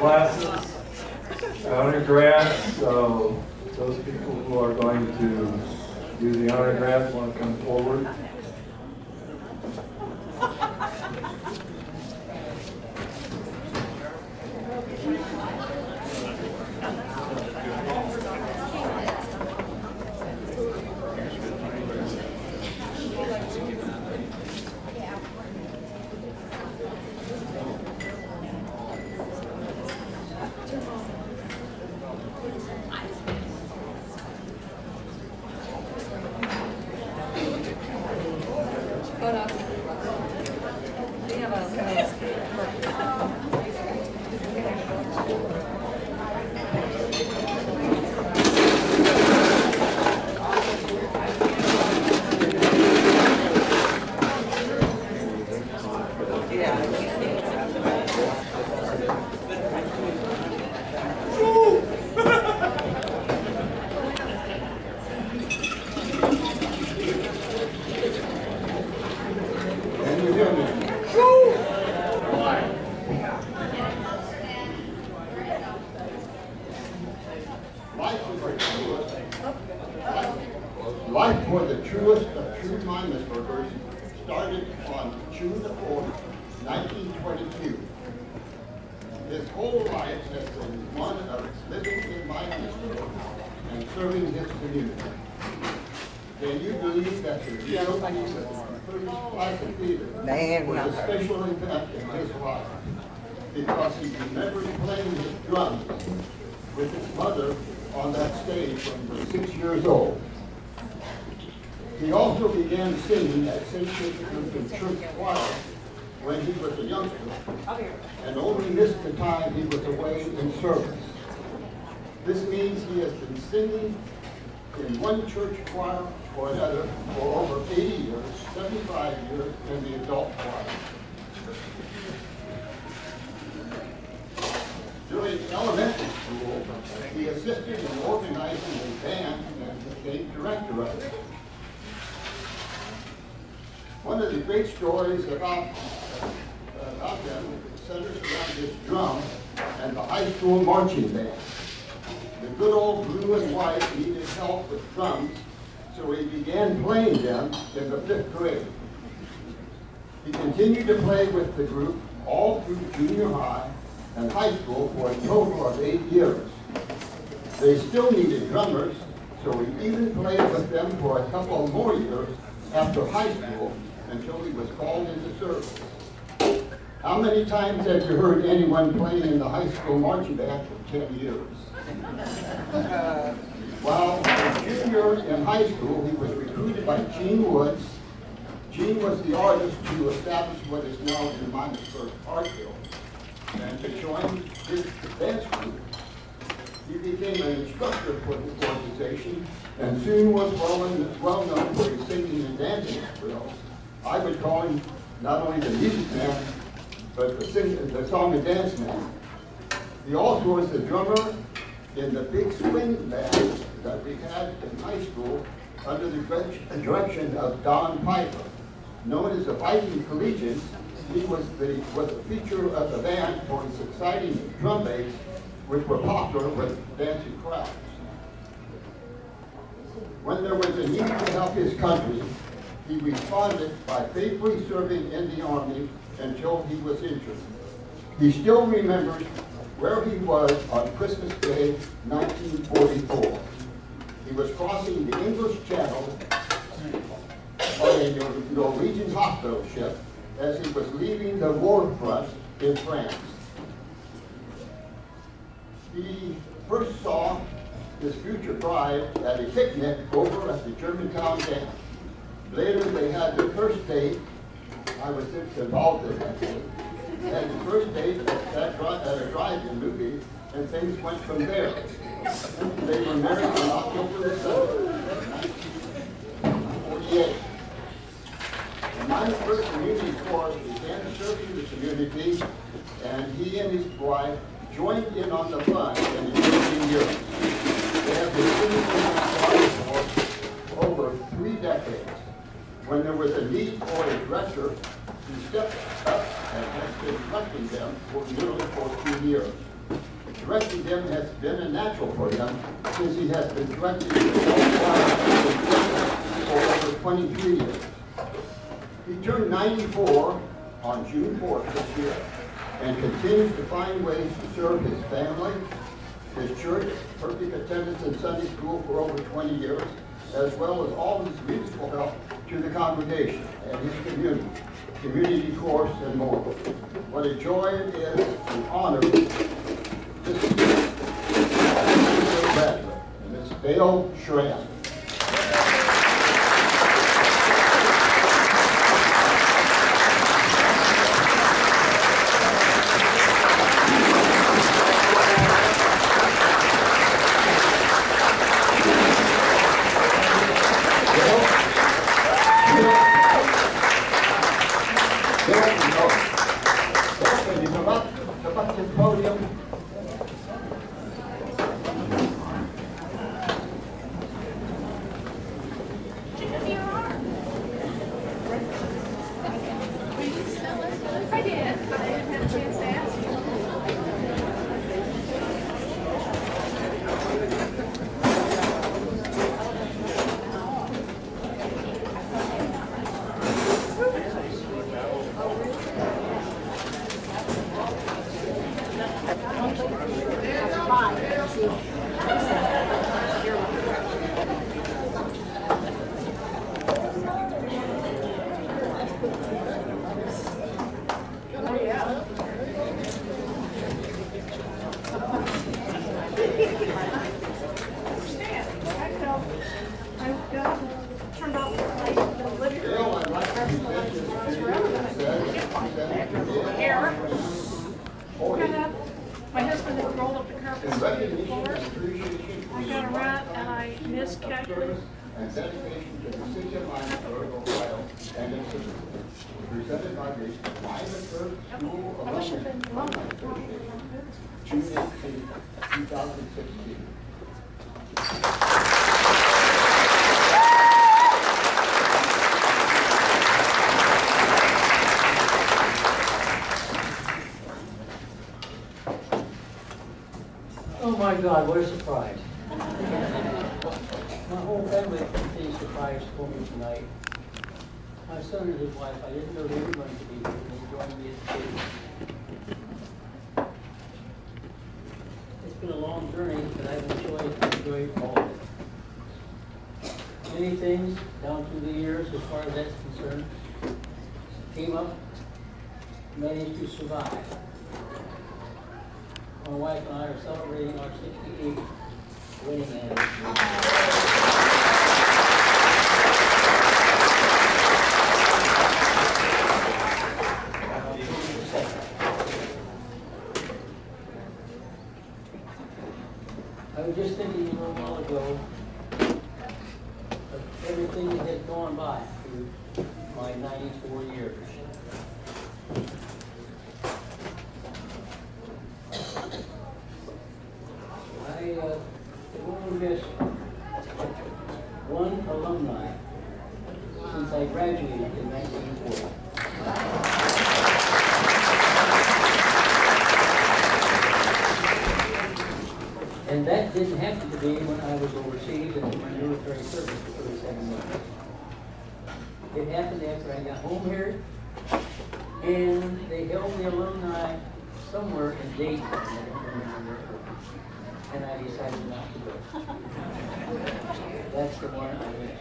classes, honor grads. So those people who are going to do the honor grads want to come forward. Life for the truest of true Miamisburgers started on June 4th, 1922. His whole life has been one of living in Miamisburg and serving his community. Can you believe that the real Classic Theater was a special event in his life because he remembers playing his drums with his mother on that stage when he was 6 years old. He also began singing at St. Joseph's Church Choir when he was a youngster, and only missed the time he was away in service. This means he has been singing in one church choir or another for over 80 years, 75 years in the adult choir. During elementary school, he assisted in organizing a band and became director of it. One of the great stories about them centers around his drum and the high school marching band. The good old blue and white needed help with drums, so he began playing them in the 5th grade. He continued to play with the group all through junior high and high school for a total of 8 years. They still needed drummers, so he even played with them for a couple more years after high school until he was called into service. How many times have you heard anyone playing in the high school marching band for 10 years? While a junior in high school, he was recruited by Gene Woods. Gene was the artist who established what is now the Miamisburg Art Guild, and to join his dance group. He became an instructor for this organization and soon was well known for his singing and dancing skills. I would call him not only the music man, but the song and dance man. He also was the drummer in the big swing band that we had in high school under the direction of Don Piper. Known as the Viking Collegians, he was the feature of the band for his exciting drum bass, which were popular with dancing crowds. When there was a need to help his country, he responded by faithfully serving in the Army until he was injured. He still remembers where he was on Christmas Day, 1944. He was crossing the English Channel on a Norwegian hospital ship as he was leaving the war front in France. He first saw his future bride at a picnic over at the Germantown Dam. Later they had the first date. I was involved in that date. They had the first date at a drive-in movie, and things went from there. They were married on October 7th, 1948. The Miamisburg Community Corps began serving the community, and he and his wife joined in on the fun in the 15 years. They have been singing in the Corps for over 3 decades. When there was a need for a director, he stepped up and has been directing them for nearly 14 years. Directing them has been a natural for him since he has been directing for over 23 years. He turned 94 on June 4th this year and continues to find ways to serve his family, his church, perfect attendance in Sunday school for over 20 years, as well as all his musical help to the congregation and his community course, and more. What a joy it is to honor this graduate, Ms. Dale Schramm. My husband had rolled up the carpet for I got a rat and I miscalculated. And dedication to the city of Miamisburg, Ohio, and its citizens. Presented by the Miamisburg School of Alumni Association, June 18, 2016. Oh my God, what a surprise. My whole family is surprised for me tonight. My son and his wife, I didn't know they were going to be here, and they joined me at the table. It's been a long journey, but I've enjoyed all of it. Many things down through the years, as far as that's concerned, came up, managed to survive. My wife and I are celebrating our 68th wedding anniversary. I was just thinking a little while ago of everything that has gone by through my 94 years. I only missed one alumni since I graduated in 1940. And that didn't happen to be when I was overseas and in my military service for 37 months. It happened after I got home here, and they held the alumni somewhere in Dayton, I don't remember, and I decided not to go. That's the one I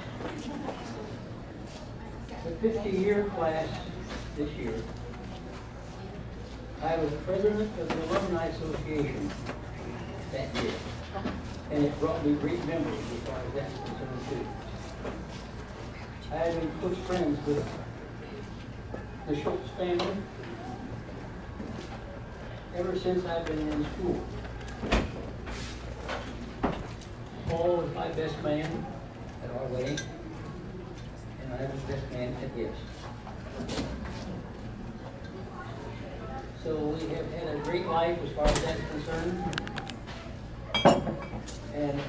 missed. The 50-year class this year, I was president of the Alumni Association that year, and it brought me great memories as far as that's concerned too. I have been close friends with the Schultz family ever since I've been in school. Paul was my best man at our wedding, and I was best man at his. So we have had a great life as far as that's concerned. And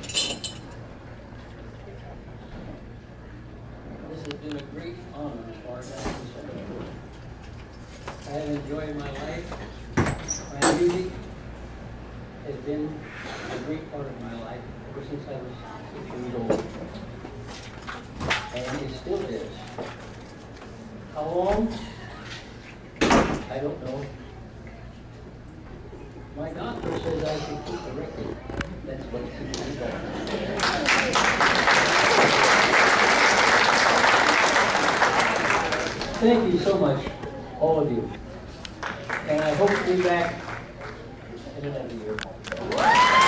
this has been a great honor as far as that's concerned. I have enjoyed my life, my music, has been a great part of my life ever since I was 6 years old. And it still is. How long? I don't know. My doctor says I should keep the record. That's what keeps me going. Thank you so much, all of you. And I hope to be back in another year.